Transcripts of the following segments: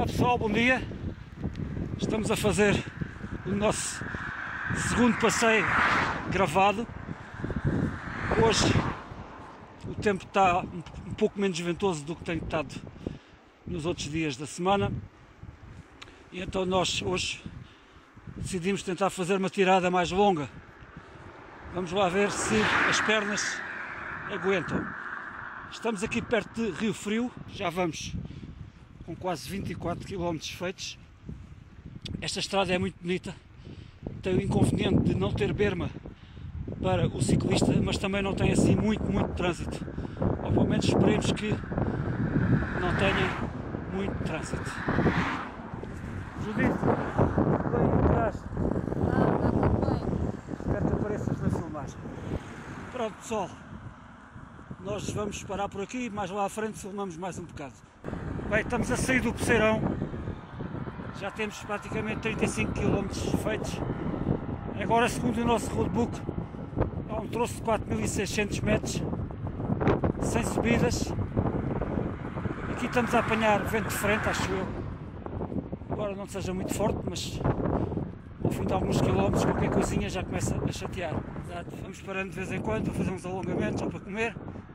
Pessoal, bom dia. Estamos a fazer o nosso segundo passeio gravado. Hoje o tempo está um pouco menos ventoso do que tem estado nos outros dias da semana, e então nós hoje decidimos tentar fazer uma tirada mais longa. Vamos lá ver se as pernas aguentam. Estamos aqui perto de Rio Frio, já vamos com quase 24 km feitos. Esta estrada é muito bonita, tem o inconveniente de não ter berma para o ciclista, mas também não tem assim muito trânsito, ou pelo menos esperemos que não tenha muito trânsito. Judite, bem atrás. Está tudo bem. Espero que apareças na filmagem. Pronto, pessoal, nós vamos parar por aqui, mais lá à frente filmamos mais um bocado. Bem, estamos a sair do Peceirão, já temos praticamente 35 km feitos. Agora, segundo o nosso roadbook, há um troço de 4.600 metros, sem subidas. Aqui estamos a apanhar vento de frente, acho eu. Agora não seja muito forte, mas ao fim de alguns quilómetros qualquer coisinha já começa a chatear. Exato. Vamos parando de vez em quando, fazer uns alongamentos ou para comer.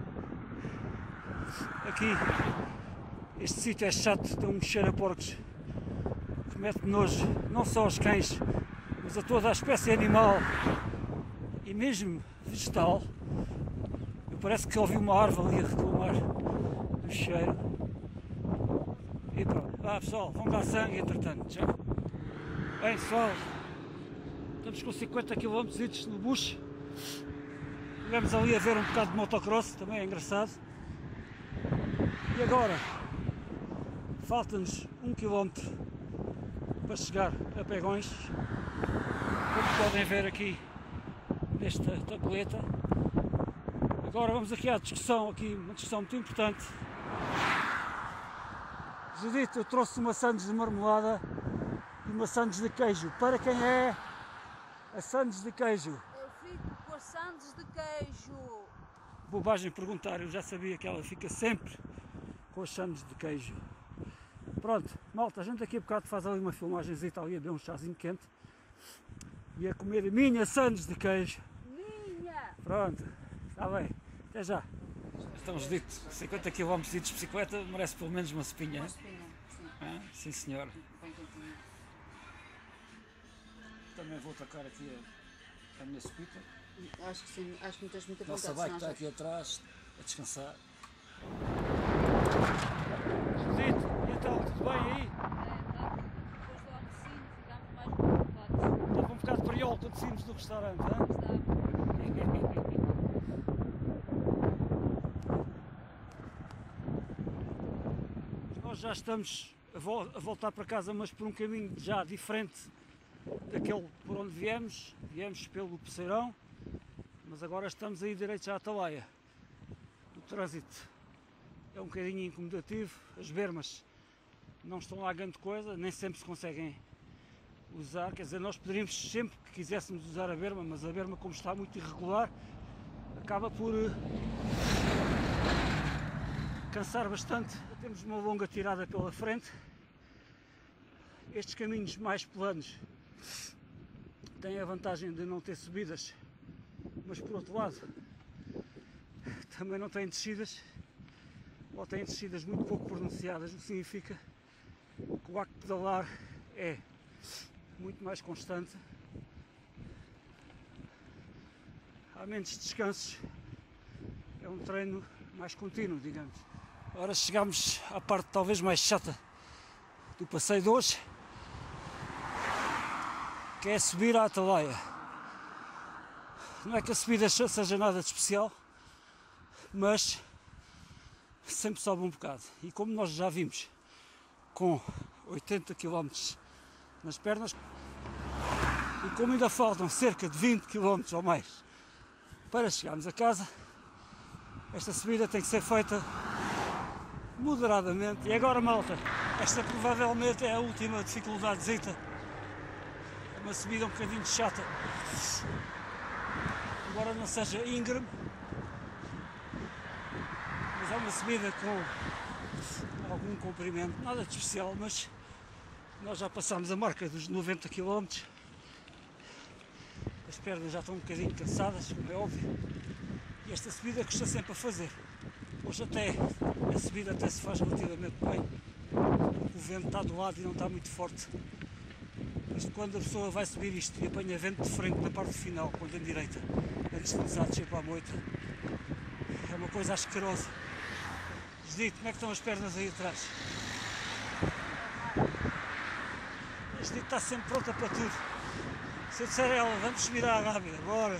Aqui, este sítio é chato, tem um cheiro a porcos que mete nojo, não só aos cães, mas a toda a espécie animal e mesmo vegetal. Eu parece que ouvi uma árvore ali a reclamar do cheiro. E pronto, pessoal, vão dar sangue entretanto, já. Bem pessoal, estamos com 50 km no bucho. Estivemos ali a ver um bocado de motocross, também é engraçado. E agora, falta-nos 1 km para chegar a Pegões, como podem ver aqui nesta tabuleta. Agora vamos aqui à discussão, uma discussão muito importante. Judite, eu trouxe uma sandes de marmelada e uma sandes de queijo. Para quem é a sandes de queijo? Eu fico com as sandes de queijo. Bobagem perguntar, eu já sabia que ela fica sempre com as sandes de queijo. Pronto, malta, a gente daqui a bocado faz ali uma filmagenzita ali a beber um chazinho quente e a comer a minha sandes de queijo. Minha! Pronto, está bem, até já. Estamos dito, 50 km de bicicleta merece pelo menos uma sopinha, Uma hein? espinha, sim. Ah, sim senhora. Bem quentinha. Também vou tacar aqui a minha sopita. Acho que sim, acho que não tens muita Nossa vontade. bike está senão aqui atrás a descansar. Judite, e então, tudo bem aí? depois do almocinho ficámos mais preocupados. Estava um bocado periol quando saímos do restaurante, hein? Nós já estamos a voltar para casa, mas por um caminho já diferente daquele por onde viemos. Viemos pelo Peceirão, mas agora estamos aí direitos à Atalaia. O trânsito é um bocadinho incomodativo, as bermas não estão lá grande coisa, nem sempre se conseguem usar. Quer dizer, nós poderíamos sempre que quiséssemos usar a berma, mas a berma, como está muito irregular, acaba por cansar bastante. Temos uma longa tirada pela frente. Estes caminhos mais planos têm a vantagem de não ter subidas, mas por outro lado também não têm descidas, ou têm descidas muito pouco pronunciadas, o que significa que o acto de pedalar é muito mais constante, há menos descansos, é um treino mais contínuo, digamos. Agora chegamos à parte talvez mais chata do passeio de hoje, que é subir à Atalaia. Não é que a subida seja nada de especial, mas sempre sobe um bocado. E como nós já vimos, com 80 km nas pernas, e como ainda faltam cerca de 20 km ou mais para chegarmos a casa, esta subida tem que ser feita moderadamente. E agora, malta, esta provavelmente é a última dificuldadezita. É uma subida um bocadinho chata, embora não seja íngreme, mas é uma subida com algum comprimento, nada de especial, mas Nós já passámos a marca dos 90 km. As pernas já estão um bocadinho cansadas, como é óbvio. E esta subida custa sempre a fazer. Hoje até a subida até se faz relativamente bem. O vento está do lado e não está muito forte. Mas quando a pessoa vai subir isto e apanha vento de frente na parte final, quando em direita, antes de começar a descer para a moita, é uma coisa asquerosa. Judite, como é que estão as pernas aí atrás? A Judite está sempre pronta para tudo. Se eu disser a ela, vamos subir à Rábida, bora!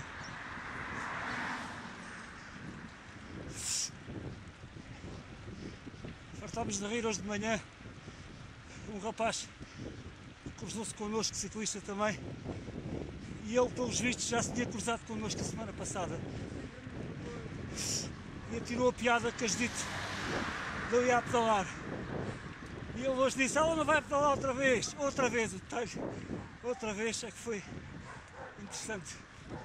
Fartámos de rir hoje de manhã. Um rapaz cruzou-se connosco, ciclista também, e ele, pelos vistos, já se tinha cruzado connosco a semana passada. E atirou a piada que a Judite não ia a pedalar. E ele hoje disse, ela não vai pedalar outra vez o detalhe. Outra vez é que foi interessante.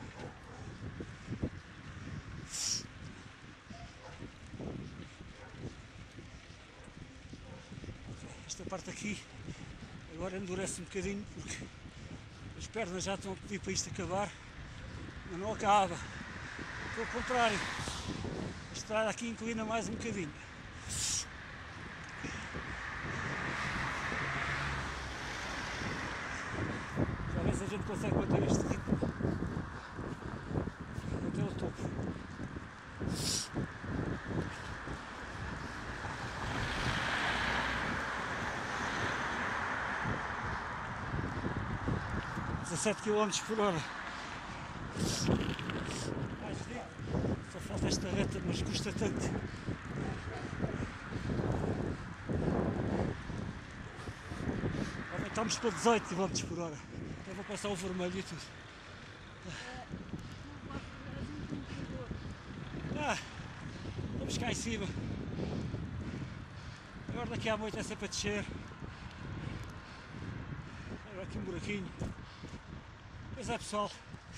Esta parte aqui agora endurece um bocadinho porque as pernas já estão a pedir para isto acabar, mas não acaba. Pelo contrário, a estrada aqui inclina mais um bocadinho. Já vê se a gente consegue manter este ritmo até o topo. A 17 km por hora. Só falta esta reta, mas custa tanto. Aumentámos para 18 km por hora. Até vou passar o vermelho e tudo. Vamos cá em cima. Agora daqui à noite é sempre a descer. Agora aqui um buraquinho. Pois é, pessoal,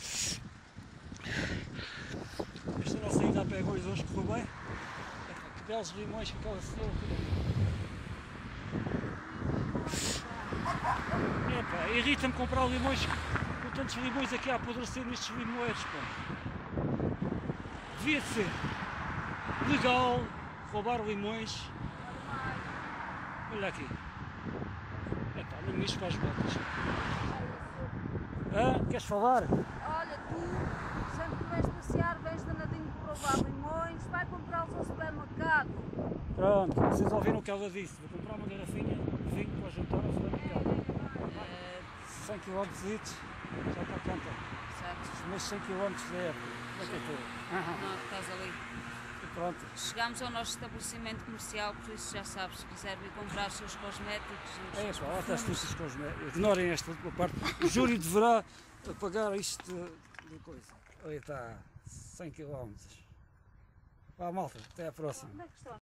esta nossa ida a Pegões hoje correu bem. Que belos limões que aquela senhora. Irrita-me comprar limões com tantos limões aqui a apodrecer nestes limoeiros. Devia de ser legal roubar limões. Olha aqui. Nem me para as botas. Queres falar? Olha, tu sempre que vens passear, vens danadinho por roubar limões, vai comprá-los ao supermercado. Pronto, vocês ouviram o que ela disse. Vou comprar uma garrafinha de vinho para jantar ao supermercado. 100 km já está pronta. Certo. Mas 100 km da época. Onde é que eu estou? Não, estás ali. E pronto. Chegámos ao nosso estabelecimento comercial, por isso já sabes, se quiser vir comprar os seus cosméticos. Lá está as tuas cosméticos. Ignorem esta última parte. O júri deverá pagar isto de coisa. Aí está, 100 km. Vá, malta, até à próxima. Onde é que estão?